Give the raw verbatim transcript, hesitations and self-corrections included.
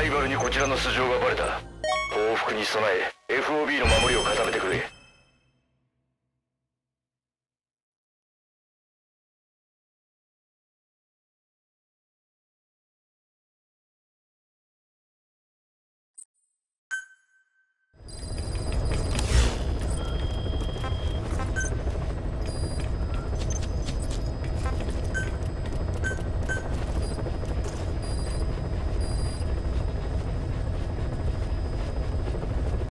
ライバルにこちらの素性がバレた。報復に備え エフオービー の守りを固めてくれ。